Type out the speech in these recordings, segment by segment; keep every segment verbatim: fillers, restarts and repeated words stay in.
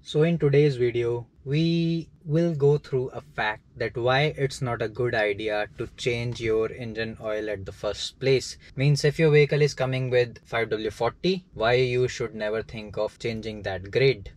So in today's video, we will go through a fact that why it's not a good idea to change your engine oil at the first place. Means if your vehicle is coming with five W forty, why you should never think of changing that grade.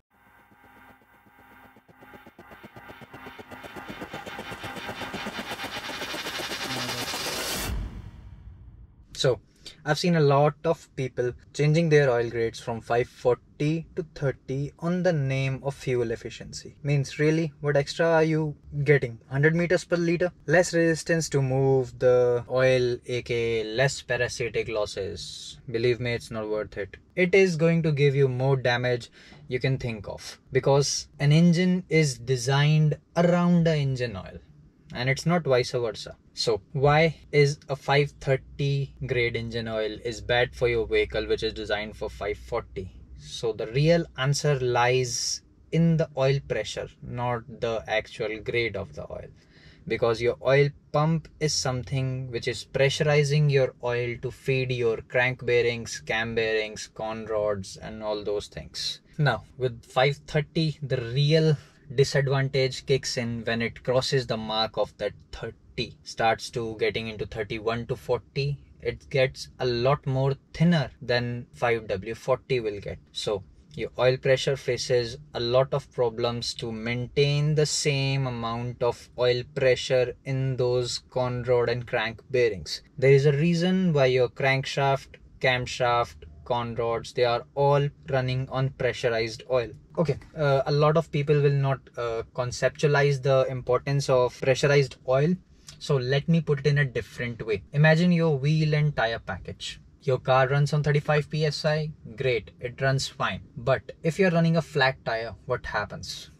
So I've seen a lot of people changing their oil grades from five forty to thirty on the name of fuel efficiency. Means really, what extra are you getting? one hundred meters per liter? Less resistance to move the oil, aka less parasitic losses. Believe me, it's not worth it. It is going to give you more damage you can think of, because an engine is designed around the engine oil, and it's not vice versa. So why is a five thirty grade engine oil is bad for your vehicle which is designed for five forty? So the real answer lies in the oil pressure, not the actual grade of the oil, because your oil pump is something which is pressurizing your oil to feed your crank bearings, cam bearings, con rods and all those things. Now with five thirty, the real disadvantage kicks in when it crosses the mark of that thirty, starts to getting into thirty-one to forty. It gets a lot more thinner than five W forty will get. So your oil pressure faces a lot of problems to maintain the same amount of oil pressure in those con rod and crank bearings. There is a reason why your crankshaft, camshaft, con rods, they are all running on pressurized oil. Okay, uh, a lot of people will not uh, conceptualize the importance of pressurized oil. So let me put it in a different way. Imagine your wheel and tire package. Your car runs on thirty-five P S I, great, it runs fine. But if you're running a flat tire, what happens?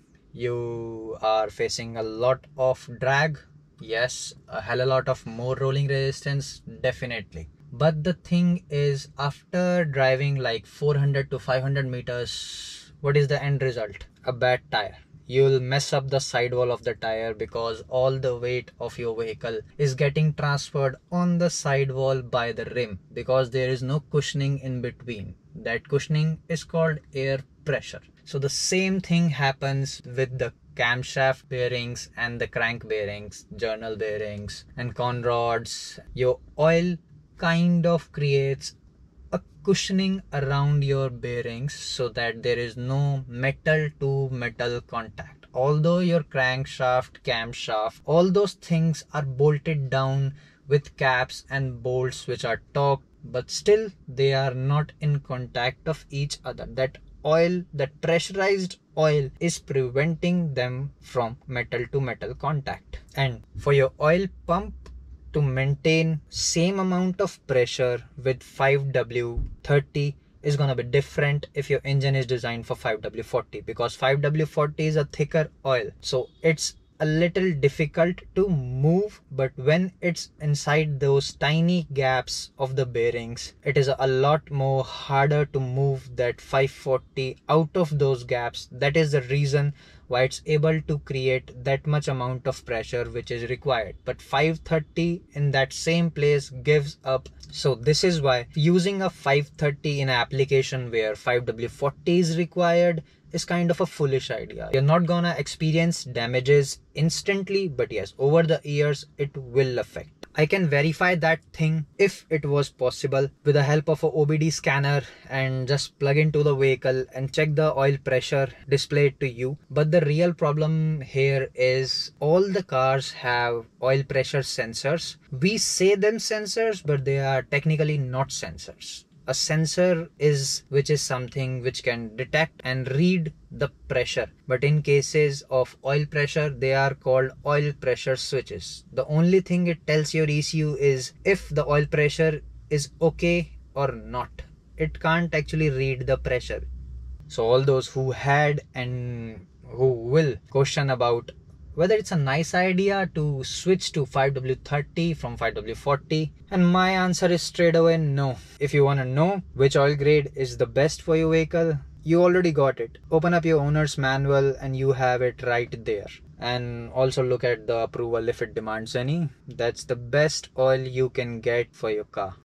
You are facing a lot of drag. Yes, a hell of a lot of more rolling resistance, definitely. But the thing is, after driving like four hundred to five hundred meters, what is the end result? A bad tire. You'll mess up the sidewall of the tire because all the weight of your vehicle is getting transferred on the sidewall by the rim, because there is no cushioning in between. That cushioning is called air pressure. So the same thing happens with the camshaft bearings and the crank bearings, journal bearings and con rods. Your oil kind of creates a cushioning around your bearings so that there is no metal to metal contact. Although your crankshaft, camshaft, all those things are bolted down with caps and bolts which are torqued, but still they are not in contact of each other. That oil, that pressurized oil is preventing them from metal to metal contact. And for your oil pump to maintain same amount of pressure with five W thirty is gonna be different if your engine is designed for five W forty, because five W forty is a thicker oil, so it's a little difficult to move. But when it's inside those tiny gaps of the bearings, it is a lot more harder to move that five forty out of those gaps. That is the reason why it's able to create that much amount of pressure which is required. But five thirty in that same place gives up. So this is why using a five thirty in an application where five W forty is required is kind of a foolish idea. You're not gonna experience damages instantly, but yes, over the years it will affect. I can verify that thing if it was possible with the help of a O B D scanner and just plug into the vehicle and check the oil pressure displayed to you. But the real problem here is all the cars have oil pressure sensors. We say them sensors, but they are technically not sensors. A sensor is which is something which can detect and read the pressure, but in cases of oil pressure they are called oil pressure switches. The only thing it tells your E C U is if the oil pressure is okay or not. It can't actually read the pressure. So all those who had and who will question about whether it's a nice idea to switch to five W thirty from five W forty, and my answer is straight away no. If you want to know which oil grade is the best for your vehicle, you already got it. Open up your owner's manual and you have it right there. And also look at the approval if it demands any. That's the best oil you can get for your car.